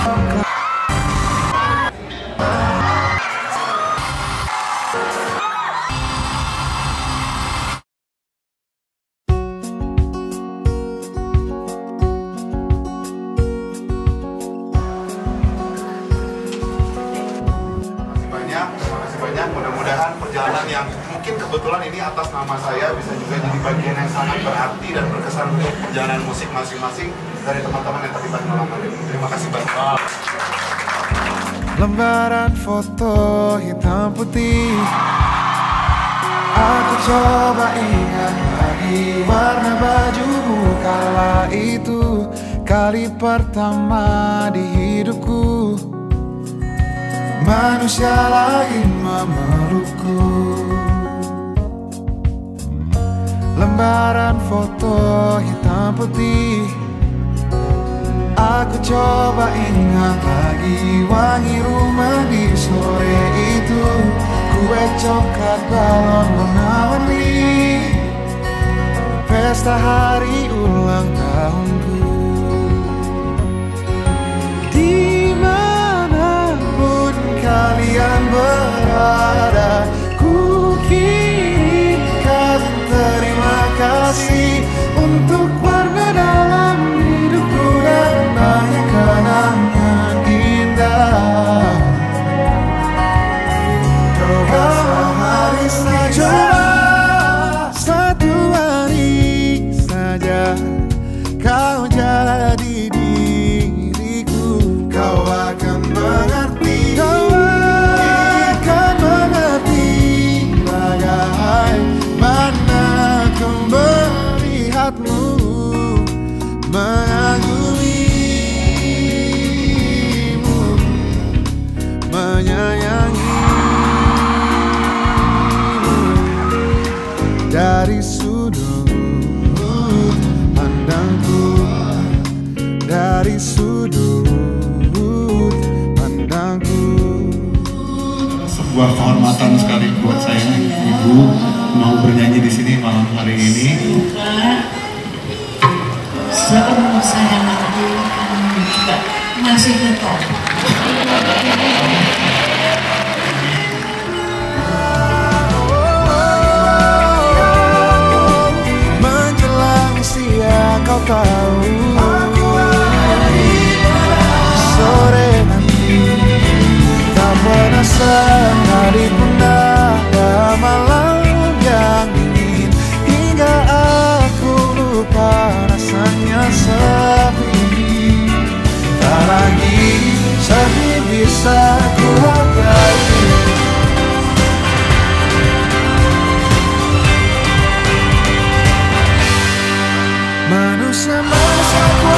Mudah-mudahan perjalanan yang mungkin kebetulan ini atas nama saya bisa juga jadi bagian yang sangat berarti dan berkesan untuk perjalanan musik masing-masing dari teman-teman yang terlibat malam hari ini. Terima kasih banyak. Lembaran foto hitam putih, aku coba ingat lagi warna bajumu kala itu, kali pertama di hidupku manusia lain memelukku. Lembaran foto hitam putih, aku coba ingat lagi wangi rumah di sore itu, kue coklat balon warna-warni, pesta hari ulang tahunku. Dimanapun kalian berada, ku kirimkan terima kasih untuk warna dalam hidupku dan banyak kenangan indah. Coba sehari saja, satu hari saja, kau jadi diriku, kau akan mengerti, kau akan mengerti bagaimana ku melihatmu, mengagumimu, menyayangimu dari sudut pandangku, dari sudut pandangku. Sebuah kehormatan sekali buat saya, Ibu mau bernyanyi di sini malam hari ini. Sebelum saya mati, kamu juga masih tetap. Menjelang siang kau tahu, sore nanti tak pernah sekali pun ada malam yang dingin, hingga aku lupa rasanya sepi. Tak lagi sepi bisa ku hargai. Manusia